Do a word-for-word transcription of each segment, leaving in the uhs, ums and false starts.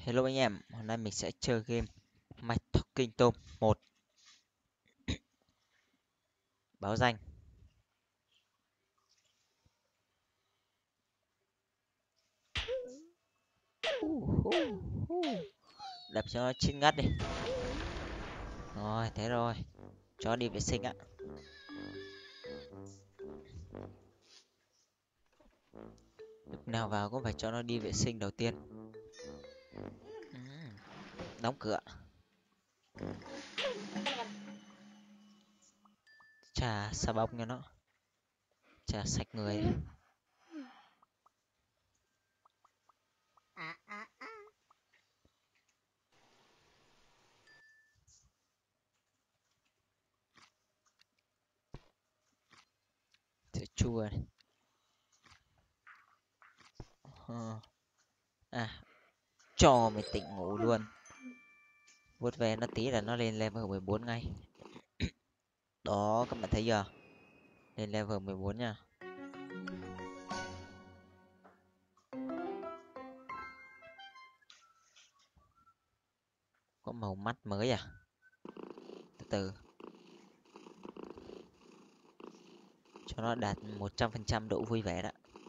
Hello anh em, hôm nay mình sẽ chơi game My Talking Tom một. Báo danh. Đập cho nó chín ngắt đi. Rồi, thế rồi. Cho đi vệ sinh ạ. Lúc nào vào cũng phải cho nó đi vệ sinh đầu tiên. Ừm, Đóng cửa. Chà xà bông cho nó. Chà sạch người đi. Sữa chua này. Ờ. À, cho mày tỉnh ngủ luôn. Vuốt về nó tí là nó lên level mười bốn ngay. Đó, các bạn thấy chưa? Lên level mười bốn nha. Có màu mắt mới à? Từ từ. Cho nó đạt một trăm phần trăm độ vui vẻ đó.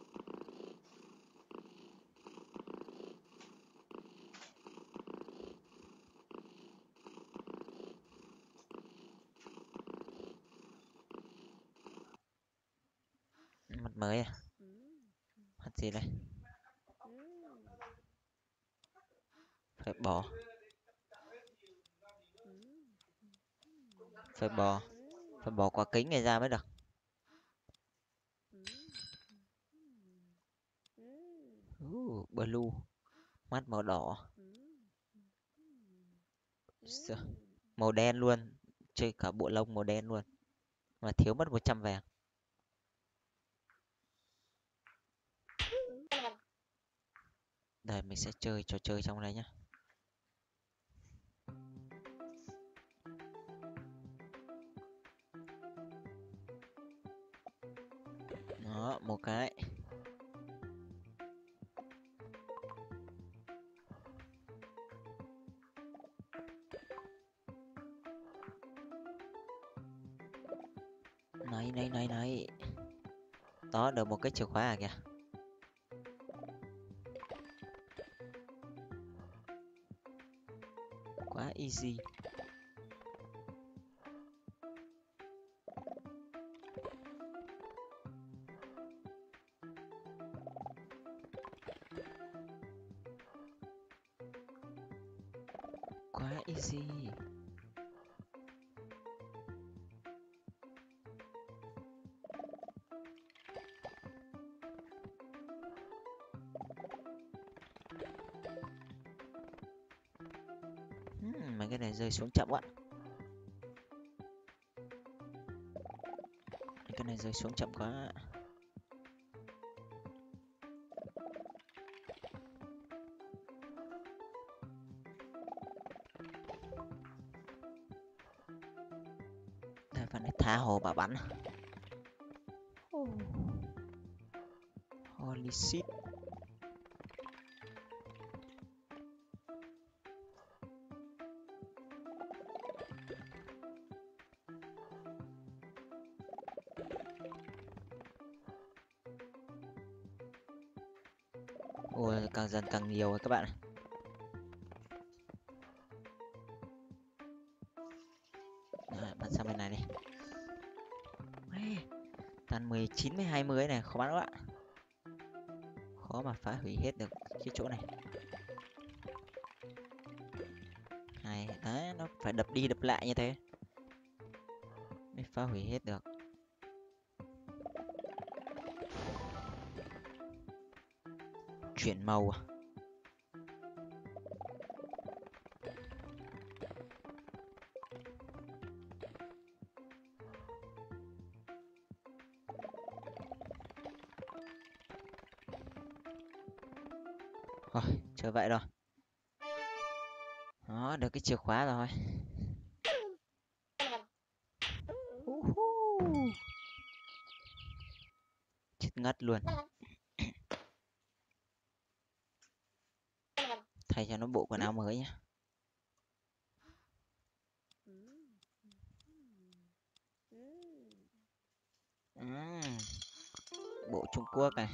Mắt mới à? Mắt gì đây? Phải bỏ. Phải bỏ. Phải bỏ quả kính này ra mới được. Uh, blue. Mắt màu đỏ. Sợ. Màu đen luôn. Chơi cả bộ lông màu đen luôn. Mà thiếu mất một trăm vàng. Đây mình sẽ chơi trò chơi trong đây nhá. Đó, một cái. Này này này này. Đó, được một cái chìa khóa à kìa. Quá easy. Quá easy. Hmm, mấy cái này rơi xuống chậm quá. Mấy cái này rơi xuống chậm quá. Đây, phần này tha hồ mà bắn. Holy shit. Ôi, càng dần càng nhiều rồi các bạn. Đấy, bắn sang bên này đi. Ê, toàn mười chín với hai mươi này, khó bắn quá. Khó mà phá hủy hết được cái chỗ này. Này, đấy, nó phải đập đi đập lại như thế mới phá hủy hết được. Chuyển màu à? Rồi, chơi vậy rồi. Đó, được cái chìa khóa rồi. Uhu. Chết ngất luôn. thay cho nó bộ quần áo mới nhá. Ừm, bộ Trung Quốc này.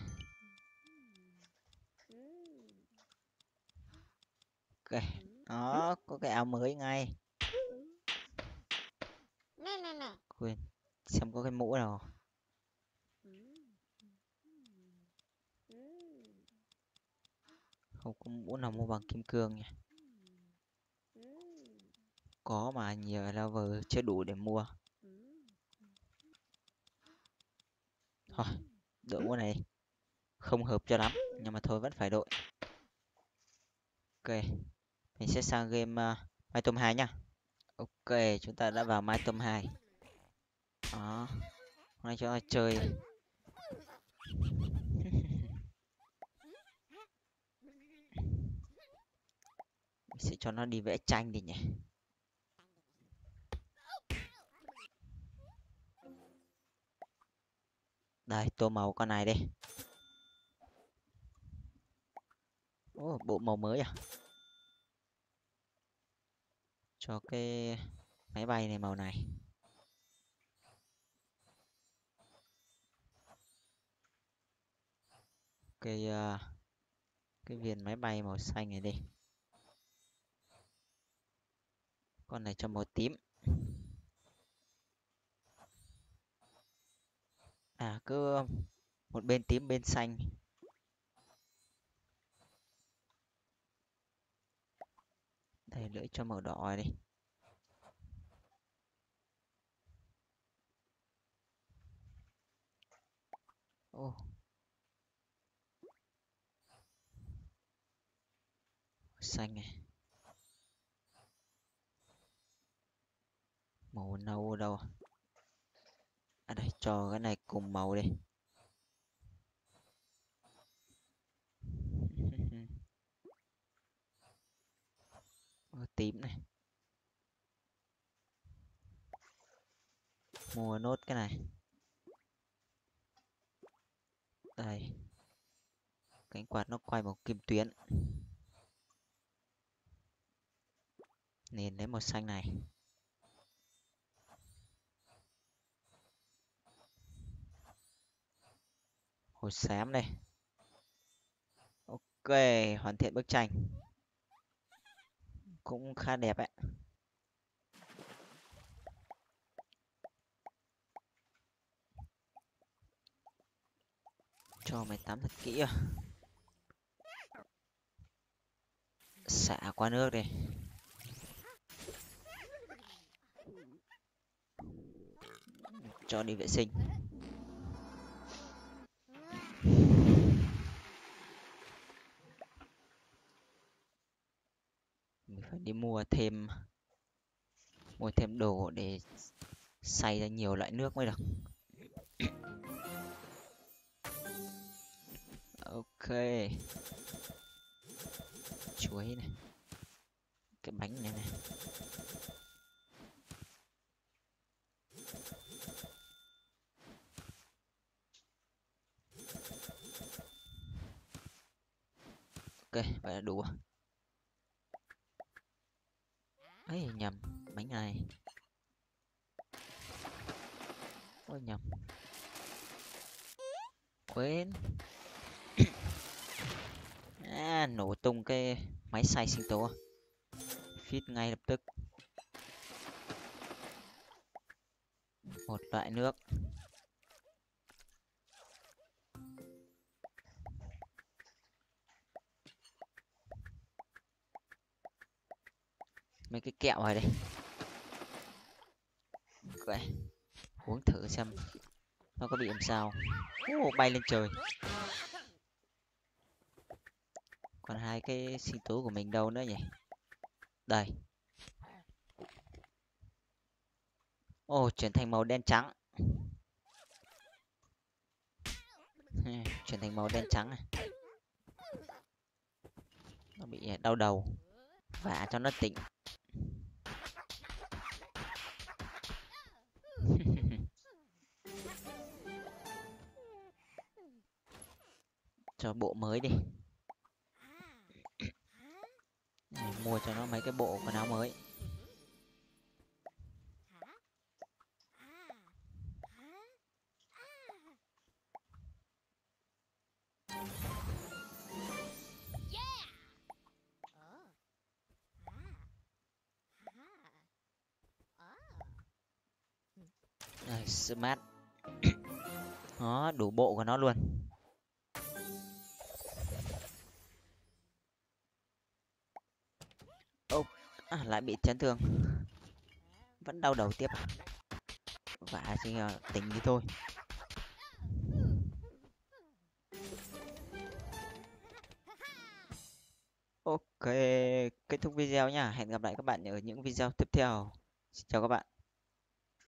Ok, đó có cái áo mới ngay. Quên, xem có cái mũ nào. Không có mũ nào mua bằng kim cương nhỉ. Có mà nhiều level chưa đủ để mua. Thôi, đội mũ này không hợp cho lắm, nhưng mà thôi vẫn phải đội. Ok, mình sẽ sang game uh, My Tom hai nhá. Ok, chúng ta đã vào My Tom hai. Đó, hôm nay chúng ta chơi. Mình sẽ cho nó đi vẽ tranh đi nhỉ. Đây, tô màu con này đi. Ồ, bộ màu mới à? Cho cái máy bay này màu này. Cái uh, cái viền máy bay màu xanh này đi. Con này cho màu tím. À, cứ một bên tím bên xanh. Đây, lưỡi cho màu đỏ đi. Ô, xanh này. Màu nâu đâu? À đây, cho cái này cùng màu đi. Màu tím này. Mua nốt cái này. Đây. Cánh quạt nó quay bằng kim tuyến. Nền lấy màu xanh này. Màu xám đây. Ok, hoàn thiện bức tranh. Cũng khá đẹp ấy. Cho mày tắm thật kỹ à. Xả qua nước đi. Cho đi vệ sinh. Mình phải đi mua thêm mua thêm đồ để xay ra nhiều loại nước mới được. Ok. Chuối này. Cái bánh này này. Ok, vậy là đủ. Ấy nhầm, bánh này. Ôi nhầm. Quên. À, nổ tung cái máy xay sinh tố. Feed ngay lập tức. Một loại nước. Mấy cái kẹo này đây. Ok. Uống thử xem nó có bị làm sao. Ô, bay lên trời. Còn hai cái sinh tố của mình đâu nữa nhỉ? Đây. Ồ, chuyển thành màu đen trắng. Chuyển thành màu đen trắng này. Nó bị đau đầu. Vả cho nó tỉnh. Cho bộ mới đi. mua cho nó mấy cái bộ quần áo mới. Đây, smart. Đó, đủ bộ của nó luôn. Ô, à, lại bị chấn thương. Vẫn đau đầu tiếp à? Vả chứ à, tính đi thôi. Ok, kết thúc video nha. Hẹn gặp lại các bạn ở những video tiếp theo. Xin chào các bạn.